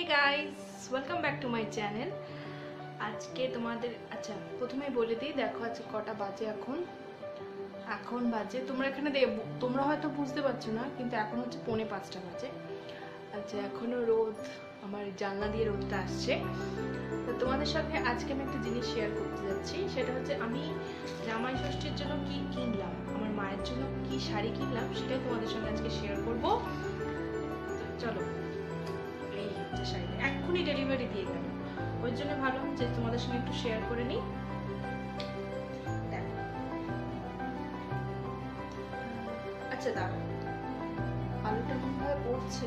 Guys, welcome back to my channel. আজকে তোমাদের প্রথমে বলে দিই, দেখো আজকে কটা বাজে। এখন বাজে, তোমরা এখানে তোমরা হয়তো বুঝতে পারছো না, কিন্তু এখন হচ্ছে 4:45 বাজে। এখনো রোদ, আমার জানলা দিয়ে রোদটা আসছে। তো তোমাদের সঙ্গে আজকে আমি একটা জিনিস শেয়ার করতে যাচ্ছি, সেটা হচ্ছে আমি জামাই ষষ্ঠীর জন্য কি কিনলাম, আমার মায়ের জন্য কি শাড়ি কিনলাম, সেটাই তোমাদের সঙ্গে আজকে শেয়ার করব। চলো, এই হচ্ছে শাড়িটা, এক্ষুনি ডেলিভারি দিয়ে গেল, ওই জন্য ভাবলাম যে তোমাদের সঙ্গে একটু শেয়ার করে নিই। আচ্ছা দাঁড়া, আলুটা মনে হয় পড়ছে।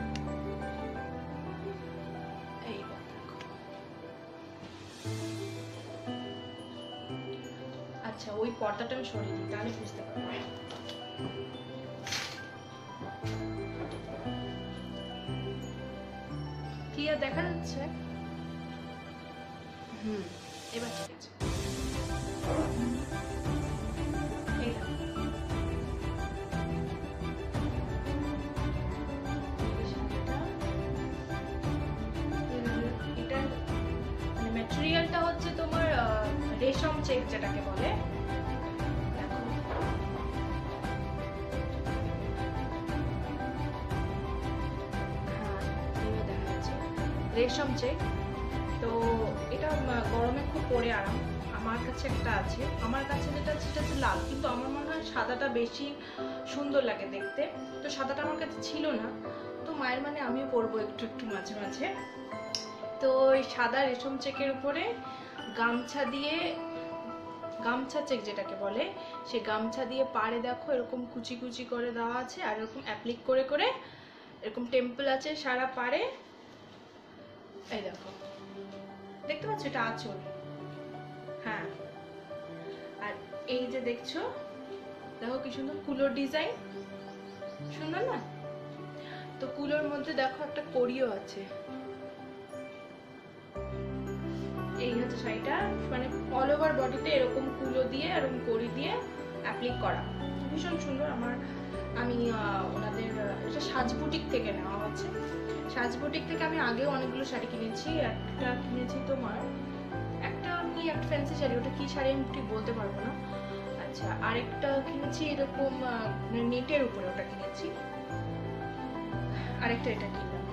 এইবার দেখো, আচ্ছা ওই পর্দাটা আমি সরিয়ে দিই, তাহলে বুঝতে পারবে। কি আর দেখা যাচ্ছে? এবার ঠিক আছে। ম্যাটেরিয়ালটা হচ্ছে তোমার রেশম চেক, যেটাকে বলে। রেশম চেক, তো এটা গরমে খুব পরে আরাম। আমার কাছে একটা আছে, আমার কাছে যেটা সেটা হচ্ছে লাল, কিন্তু আমার মনে হয় সাদাটা বেশি সুন্দর লাগে দেখতে। তো সাদাটা আমার কাছে ছিল না, তো মায়ের মানে আমিও পরবো একটু একটু মাঝে মাঝে। তো এই সাদা রেশম চেকের উপরে গামছা দিয়ে, গামছা চেক যেটাকে বলে, সে গামছা দিয়ে পাড়ে দেখো এরকম কুচি কুচি করে দেওয়া আছে, আর এরকম অ্যাপ্লিক করে করে এরকম টেম্পল আছে সারা পাড়ে। এই দেখো, দেখতে পাচ্ছ, এটা আঁচল। হ্যাঁ, আর এই যে দেখছো, দেখো কি সুন্দর কুলোর ডিজাইন, সুন্দর না? তো কুলোর মধ্যে দেখো একটা কড়িও আছে। এই হচ্ছে শাড়িটা, মানে অল ওভার বডিতে এরকম কুলো দিয়ে এরকম কড়ি দিয়ে অ্যাপ্লিক করা, ভীষণ সুন্দর। আমি ওনাদের এটা সাজবুটিক থেকে নেওয়া হচ্ছে। সাজবুটিক থেকে আমি আগেও অনেকগুলো শাড়ি কিনেছি। একটা কিনেছি তোমার, একটা ফ্যান্সি শাড়ি, ওটা কি শাড়ি আমি ঠিক বলতে পারবো না। আচ্ছা, আরেকটা কিনেছি এরকম নেটের উপরে, ওটা কিনেছি। আরেকটা এটা কিনলাম,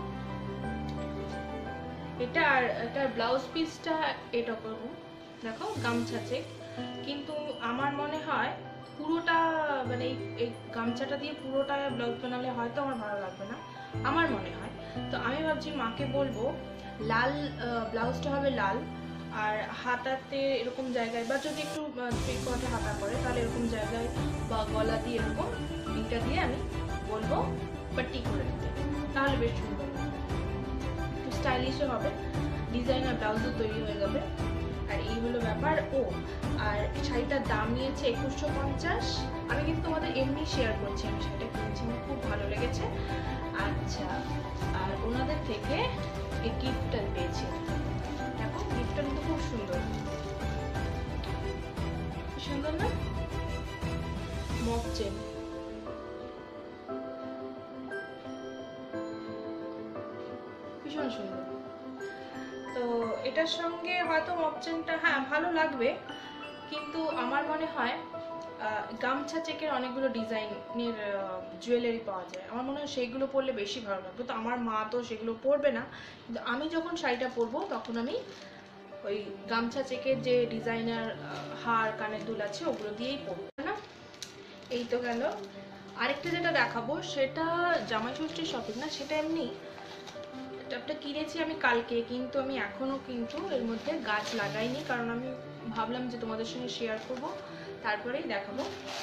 এটা। আর এটার ব্লাউজ পিসটা এটা করবো, দেখো গামছা চেক। কিন্তু আমার মনে হয় পুরোটা, মানে এই গামছাটা দিয়ে পুরোটা ব্লাউজ বানালে হয়তো আমার ভালো লাগবে না, আমার মনে হয়। তো আমি ভাবছি মাকে বলবো লাল ব্লাউজটা হবে লাল, আর হাতাতে এরকম জায়গায়, বা যদি একটু থ্রি কোয়ার্টার হাতা করে তাহলে এরকম জায়গায় বা গলা দিয়ে এরকম এইটা দিয়ে আমি বলবো পাট্টি করে দিতে, তাহলে বেশ সুন্দর লাগবে, একটু স্টাইলিশও হবে, ডিজাইনার ব্লাউজও তৈরি হয়ে যাবে। আর এই হলো ব্যাপার। আর শাড়িটার দাম নিয়েছে 2150। আমি কিন্তু তোমাদের এমনি শেয়ার করছি, আমি শাড়িটা কিনেছি, আমার খুব ভালো লেগেছে। আচ্ছা, আর ওনাদের থেকে এই গিফটটা পেয়েছি, দেখো গিফটটা কিন্তু খুব সুন্দর, সুন্দর না? মক চেন, ভীষণ সুন্দর। তো এটার সঙ্গে হয়তো মক চেনটা হ্যাঁ ভালো লাগবে, কিন্তু আমার মনে হয় গামছা চেকের অনেকগুলো ডিজাইনের জুয়েলারি পাওয়া যায়, আমার মনে হয় সেইগুলো পরলে বেশি ভালো লাগবে। তো আমার মা তো সেগুলো পরবে না, কিন্তু আমি যখন শাড়িটা পরবো তখন আমি ওই গামছা চেকের যে ডিজাইনার হার কানের দুল আছে ওগুলো দিয়েই পরবো না। এই তো গেল। আরেকটা যেটা দেখাবো সেটা জামাই ষষ্ঠীর শপিং না, সেটা এমনি একটা কিনেছি আমি কালকে, কিন্তু আমি এখনো কিন্তু এর মধ্যে গাছ লাগাইনি, কারণ আমি ভাবলাম যে তোমাদের সঙ্গে শেয়ার করব, তারপরেই দেখাবো।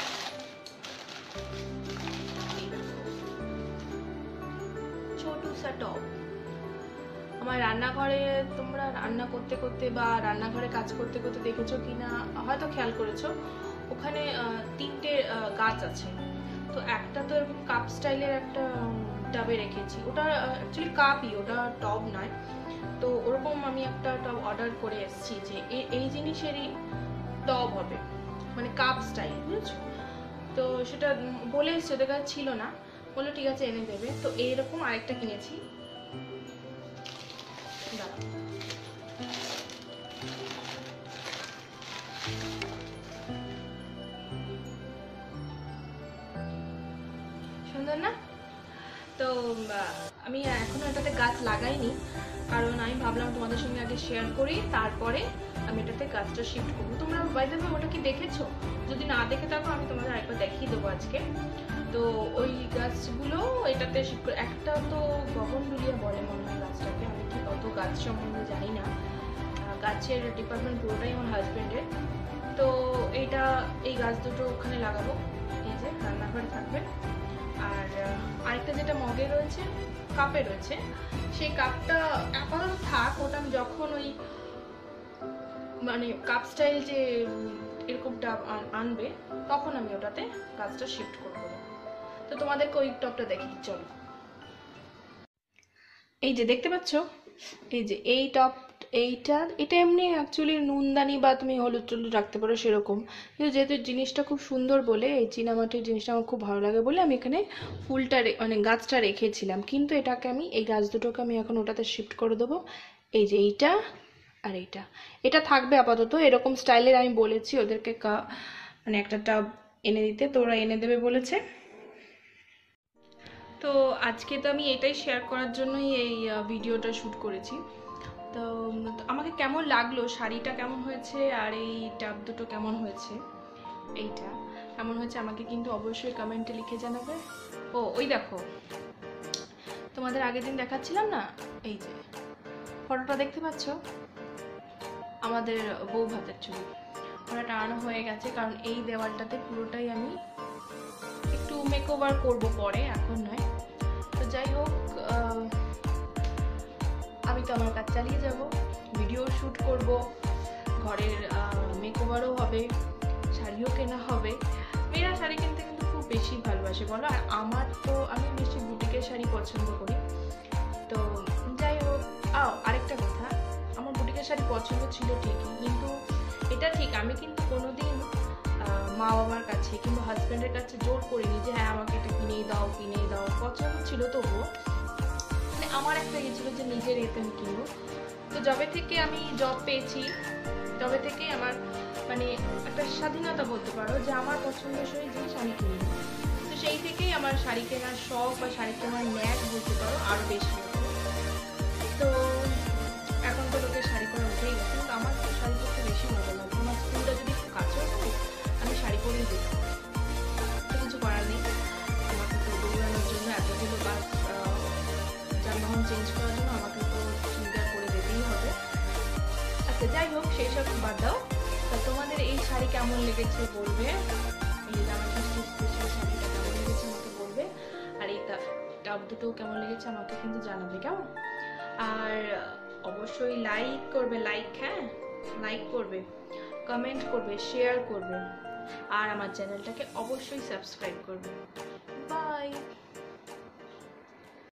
ছোট সা টপ, আমার রান্নাঘরে, তোমরা রান্না করতে করতে বা রান্নাঘরে কাজ করতে করতে দেখেছো কিনা হয়তো খেয়াল করেছো, ওখানে 3টে গাছ আছে। তো একটা তো এরকম কাপ স্টাইলের একটা টাবে রেখেছি, ওটা অ্যাকচুয়ালি কাপই, ওটা টব নয়। তো ওরকম আমি একটা টব অর্ডার করে এসেছি, যে এই জিনিসেরই টব হবে, মানে কাপ স্টাইল, বুঝছো? তো সেটা বলে এসছে, ওদের কাছে ছিল না, বললো ঠিক আছে এনে দেবে। তো এইরকম আরেকটা কিনেছি, দাঁড়াও, সুন্দর না? তো আমি এখনো এটাতে গাছ লাগাইনি, কারণ আমি ভাবলাম তোমাদের সঙ্গে আগে শেয়ার করি, তারপরে আমি এটাতে গাছটা শিফট করবো। তোমরা বাই দ্য ওয়ে ওটা কি দেখেছো? যদি না দেখে থাকো আমি তোমাদের আরেকবার দেখিয়ে দেবো আজকে। তো ওই গাছগুলো এটাতে শিফট করে, একটা তো গগনডুলিয়া বলে মনে হয় গাছটাকে, আমি ঠিক অত গাছ সম্বন্ধে জানি না, গাছের ডিপার্টমেন্ট পুরোটাই আমার হাজবেন্ডের। তো এইটা, এই গাছ দুটো ওখানে লাগাবো, এই যে রান্নাঘরে থাকবে। আর আরেকটা যেটা মগে রয়েছে, কাপে রয়েছে, সেই কাপটা আপাতত থাক, ওটা আমি যখন ওই মানে কাপ স্টাইল যে এরকম টাপ আনবে তখন আমি ওটাতে গাছটা শিফট করে দেবো। তো তোমাদেরকে ওই টপটা দেখি, চলো। এই যে দেখতে পাচ্ছ, এই যে এই টপ, এটা এমনি অ্যাকচুয়ালি নুনদানি বা তুমি হলুদ টলুদ রাখতে পারো সেরকম, কিন্তু যেহেতু জিনিসটা খুব সুন্দর বলে, এই চীনামাটির জিনিসটা আমার খুব ভালো লাগে বলে আমি এখানে ফুলটা মানে গাছটা রেখেছিলাম। কিন্তু এটাকে আমি, এই গাছ দুটোকে আমি এখন ওটাতে শিফট করে দেবো। এই যে এইটা আর এইটা, এটা থাকবে আপাতত এরকম স্টাইলের। আমি বলেছি ওদেরকে মানে একটা টাব এনে দিতে, তো ওরা এনে দেবে বলেছে। তো আজকে তো আমি এটাই শেয়ার করার জন্যই এই ভিডিওটা শ্যুট করেছি। তো আমাকে কেমন লাগলো, শাড়িটা কেমন হয়েছে আর এই টাব দুটো কেমন হয়েছে, এইটা কেমন হয়েছে আমাকে কিন্তু অবশ্যই কমেন্টে লিখে জানাবে। ও ওই দেখো, তোমাদের আগের দিন দেখাচ্ছিলাম না, এই যে ফটোটা দেখতে পাচ্ছ, আমাদের বউ ভাতের ছবি, ওটা টানানো হয়ে গেছে, কারণ এই দেওয়ালটাতে পুরোটাই আমি একটু মেকওভার করবো পরে, এখন নয়। তো যাই হোক, আমি তো আমার কাজ চালিয়ে যাব, ভিডিও শ্যুট করব, ঘরের মেকওভারও হবে, শাড়িও কেনা হবে। মেয়েরা শাড়ি কিনতে কিন্তু খুব বেশি ভালোবাসে বলো, আর আমার তো, আমি বেশি বুটিকের শাড়ি পছন্দ করি। তো যাই হোক, আরেকটা কথা, আমার বুটিকের শাড়ি পছন্দ ছিল ঠিকই, কিন্তু এটা ঠিক আমি কিন্তু কোনোদিন মা বাবার কাছে কিংবা হাজব্যান্ডের কাছে জোর করিনি যে হ্যাঁ আমাকে এটা কিনেই দাও কিনেই দাও, পছন্দ ছিল তবুও মানে আমার একটা ইয়ে ছিল যে নিজের এতে আমি কিনবো। তো যবে থেকে আমি জব পেয়েছি তবে থেকেই আমার মানে একটা স্বাধীনতা বলতে পারো, যে আমার পছন্দসই জিনিস আমি কিনি। তো সেই থেকেই আমার শাড়ি কেনার শখ বা শাড়ি কেনার ন্যাক বলতে পারো আরও বেশি হতো। তো এখন তো লোকের শাড়ি পরা উঠেই গেছে, কিন্তু আমার তো শাড়ি পরতে বেশি ভালো লাগে। আমার স্কুলটা যদি একটু কাছেও থাকে আমি শাড়ি পরেই যেতাম, তো কিছু করার নেই, আমাকে তো দৌড়ানোর জন্য এতগুলো বাস যানবাহন চেঞ্জ করার জন্য আমাকে তো চুড়িদার পরে যেতেই হবে। আচ্ছা যাই হোক, সেই সব বাদ দাও। তা তোমাদের এই শাড়ি কেমন লেগেছে বলবে, এই জামাষষ্ঠী স্পেশাল শাড়িটা কেমন লেগেছে আমাকে বলবে, আর এই টাব দুটো কেমন লেগেছে আমাকে কিন্তু জানাবে, কেমন? আর অবশ্যই লাইক করবে, হ্যাঁ লাইক করবে, কমেন্ট করবে, শেয়ার করবে, আর আমার চ্যানেলটাকে অবশ্যই সাবস্ক্রাইব করবে।